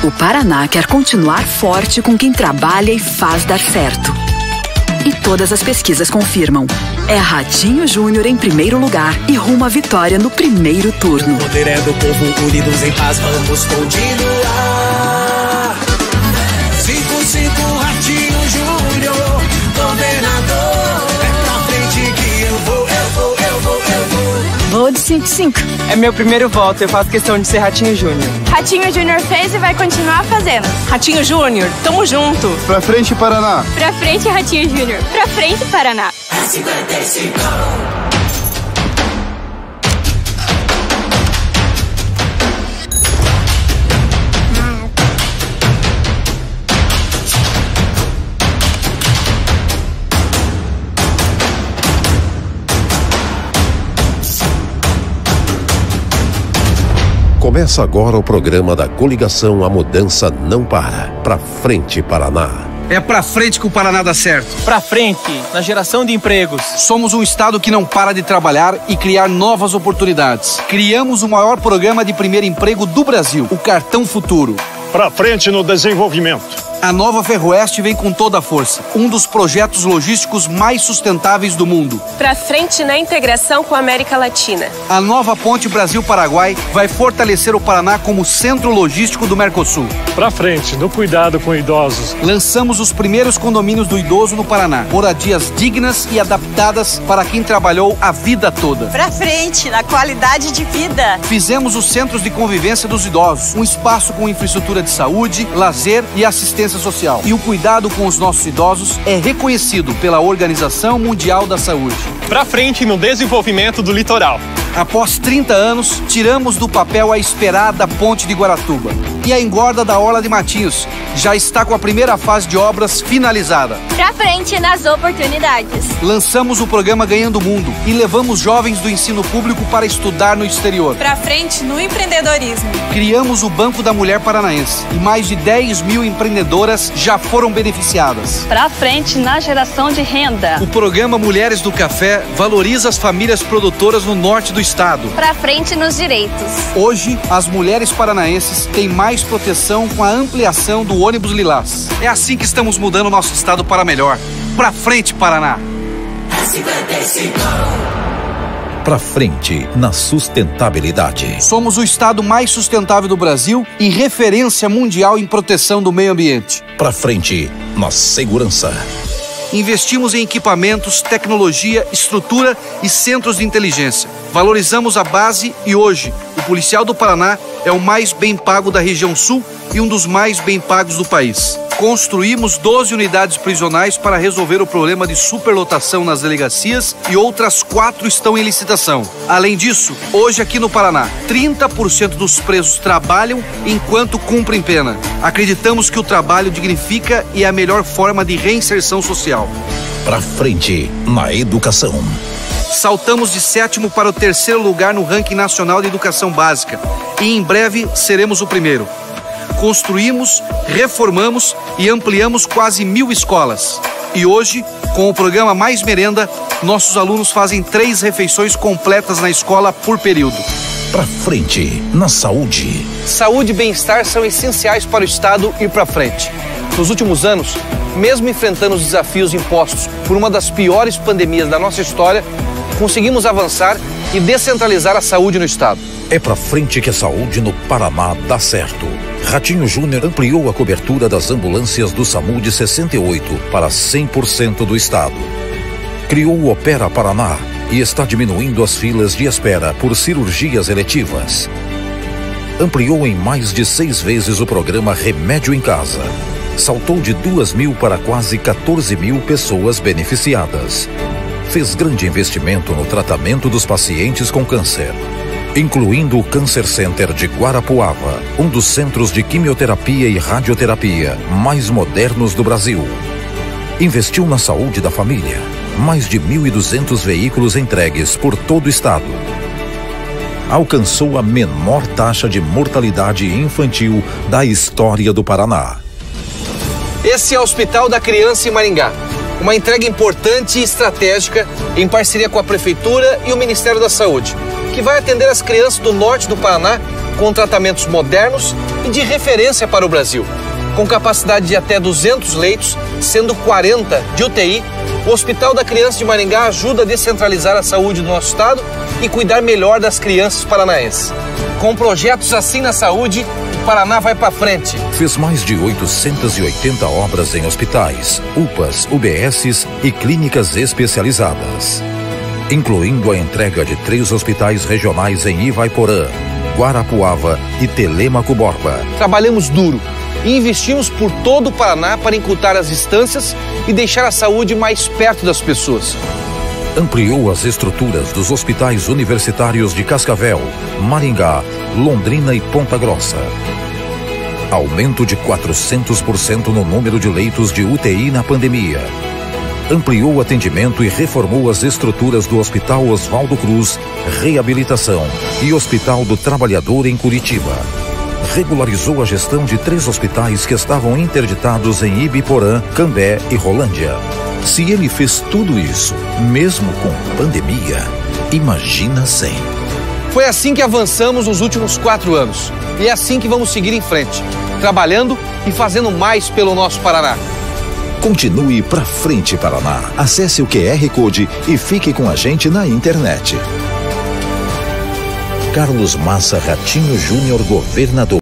O Paraná quer continuar forte com quem trabalha e faz dar certo. E todas as pesquisas confirmam. É Ratinho Júnior em primeiro lugar e rumo à vitória no primeiro turno. O poder é do povo, unidos em paz, vamos continuar. 5-5 Ratinho Júnior, governador. É pra frente que eu vou. Vou de 5-5. É meu primeiro voto, eu faço questão de ser Ratinho Júnior. Ratinho Júnior fez e vai continuar fazendo. Ratinho Júnior, tamo junto. Pra frente, Paraná. Pra frente, Ratinho Júnior. Pra frente, Paraná. 55. Começa agora o programa da coligação A Mudança Não Para. Pra frente, Paraná. É pra frente que o Paraná dá certo. Pra frente, na geração de empregos. Somos um estado que não para de trabalhar e criar novas oportunidades. Criamos o maior programa de primeiro emprego do Brasil, o Cartão Futuro. Pra frente no desenvolvimento. A nova Ferroeste vem com toda a força. Um dos projetos logísticos mais sustentáveis do mundo. Pra frente na integração com a América Latina. A nova ponte Brasil-Paraguai vai fortalecer o Paraná como centro logístico do Mercosul. Pra frente no cuidado com idosos. Lançamos os primeiros condomínios do idoso no Paraná. Moradias dignas e adaptadas para quem trabalhou a vida toda. Pra frente na qualidade de vida. Fizemos os centros de convivência dos idosos. Um espaço com infraestrutura de saúde, lazer e assistência social. E o cuidado com os nossos idosos é reconhecido pela Organização Mundial da Saúde. Pra frente no desenvolvimento do litoral. Após 30 anos, tiramos do papel a esperada ponte de Guaratuba. E a engorda da Orla de Matinhos já está com a primeira fase de obras finalizada. Pra frente nas oportunidades. Lançamos o programa Ganhando o Mundo e levamos jovens do ensino público para estudar no exterior. Pra frente no empreendedorismo. Criamos o Banco da Mulher Paranaense e mais de 10 mil empreendedoras já foram beneficiadas. Pra frente na geração de renda. O programa Mulheres do Café valoriza as famílias produtoras no norte do estado. Pra frente nos direitos. Hoje, as mulheres paranaenses têm mais proteção com a ampliação do ônibus lilás. É assim que estamos mudando o nosso estado para melhor. Pra frente, Paraná! 55. Pra frente na sustentabilidade. Somos o estado mais sustentável do Brasil e referência mundial em proteção do meio ambiente. Pra frente na segurança. Investimos em equipamentos, tecnologia, estrutura e centros de inteligência. Valorizamos a base e hoje, o policial do Paraná é o mais bem pago da região sul e um dos mais bem pagos do país. Construímos 12 unidades prisionais para resolver o problema de superlotação nas delegacias e outras 4 estão em licitação. Além disso, hoje aqui no Paraná, 30% dos presos trabalham enquanto cumprem pena. Acreditamos que o trabalho dignifica e é a melhor forma de reinserção social. Pra frente na educação. Saltamos de 7º para o 3º lugar no ranking nacional de educação básica e em breve seremos o primeiro. Construímos, reformamos e ampliamos quase 1000 escolas. E hoje, com o programa Mais Merenda, nossos alunos fazem 3 refeições completas na escola por período. Pra frente na saúde. Saúde e bem-estar são essenciais para o Estado ir pra frente. Nos últimos anos, mesmo enfrentando os desafios impostos por uma das piores pandemias da nossa história, conseguimos avançar e descentralizar a saúde no Estado. É pra frente que a saúde no Paraná dá certo. Ratinho Júnior ampliou a cobertura das ambulâncias do SAMU de 68% para 100% do estado. Criou o Opera Paraná e está diminuindo as filas de espera por cirurgias eletivas. Ampliou em mais de 6 vezes o programa Remédio em Casa. Saltou de 2.000 para quase 14.000 pessoas beneficiadas. Fez grande investimento no tratamento dos pacientes com câncer, incluindo o Cancer Center de Guarapuava, um dos centros de quimioterapia e radioterapia mais modernos do Brasil. Investiu na saúde da família, mais de 1.200 veículos entregues por todo o estado. Alcançou a menor taxa de mortalidade infantil da história do Paraná. Esse é o Hospital da Criança em Maringá. Uma entrega importante e estratégica em parceria com a Prefeitura e o Ministério da Saúde, que vai atender as crianças do norte do Paraná com tratamentos modernos e de referência para o Brasil. Com capacidade de até 200 leitos, sendo 40 de UTI, o Hospital da Criança de Maringá ajuda a descentralizar a saúde do nosso estado e cuidar melhor das crianças paranaenses. Com projetos assim na saúde, o Paraná vai para frente. Fez mais de 880 obras em hospitais, UPAs, UBSs e clínicas especializadas, incluindo a entrega de 3 hospitais regionais em Ivaiporã, Guarapuava e Telêmaco Borba. Trabalhamos duro e investimos por todo o Paraná para encurtar as distâncias e deixar a saúde mais perto das pessoas. Ampliou as estruturas dos hospitais universitários de Cascavel, Maringá, Londrina e Ponta Grossa. Aumento de 400% no número de leitos de UTI na pandemia. Ampliou o atendimento e reformou as estruturas do Hospital Oswaldo Cruz, Reabilitação e Hospital do Trabalhador em Curitiba. Regularizou a gestão de 3 hospitais que estavam interditados em Ibiporã, Cambé e Rolândia. Se ele fez tudo isso, mesmo com pandemia, imagina sem. Foi assim que avançamos nos últimos 4 anos. E é assim que vamos seguir em frente, trabalhando e fazendo mais pelo nosso Paraná. Continue pra frente, Paraná. Acesse o QR Code e fique com a gente na internet. Carlos Massa Ratinho Júnior, governador.